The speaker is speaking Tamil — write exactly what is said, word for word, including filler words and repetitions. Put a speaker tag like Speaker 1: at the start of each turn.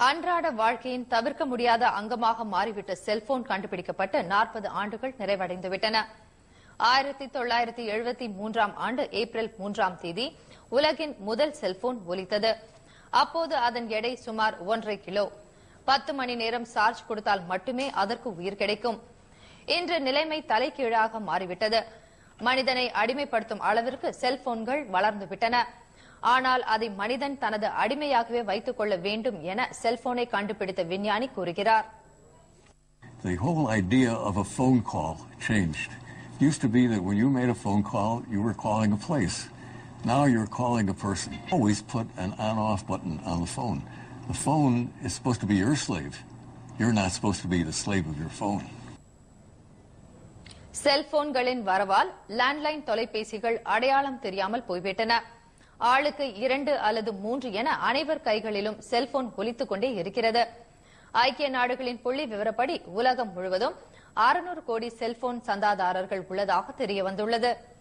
Speaker 1: அன்றாட வாழ்க்கையின் தவிர்க்க முடியாத அங்கமாக மாறிவிட்ட செல்போன் கண்டுபிடிக்கப்பட்டு நாற்பது ஆண்டுகள் நிறைவடைந்துவிட்டன. ஆயிரத்தி தொள்ளாயிரத்தி எழுபத்தி மூன்றாம் ஆண்டு ஏப்ரல் மூன்றாம் தேதி உலகின் முதல் செல்போன் ஒலித்தது. அப்போது அதன் எடை சுமார் ஒன்றரை கிலோ. பத்து மணி நேரம் சார்ஜ் கொடுத்தால் மட்டுமே அதற்கு உயிர் கிடைக்கும். இன்று நிலைமை தலைகீழாக மாறிவிட்டது. மனிதனை அடிமைப்படுத்தும் அளவிற்கு செல்போன்கள் வளர்ந்துவிட்டன. ஆனால் அதை மனிதன் தனது அடிமையாகவே வைத்துக் கொள்ள வேண்டும் என செல்போனை கண்டுபிடித்த விஞ்ஞானி கூறுகிறார்.
Speaker 2: The whole idea of a phone call changed. It used to be that when you made a phone call, you were calling a place. Now you're calling a person. Always put an on-off button on the phone. The phone is supposed to be your slave. You're not supposed to be the slave of your phone.
Speaker 1: செல்போன்களின் வரவால் லேண்ட்லைன் தொலைபேசிகள் அடையாளம் தெரியாமல் போய்விட்டன. ஆளுக்கு இரண்டு அல்லது மூன்று என அனைவர் கைகளிலும் செல்போன் ஒலித்துக் கொண்டே இருக்கிறது. ஐக்கிய நாடுகளின் புள்ளி விவரப்படி உலகம் முழுவதும் அறுநூறு கோடி செல்போன் சந்தாதாரர்கள் உள்ளதாக தெரியவந்துள்ளது.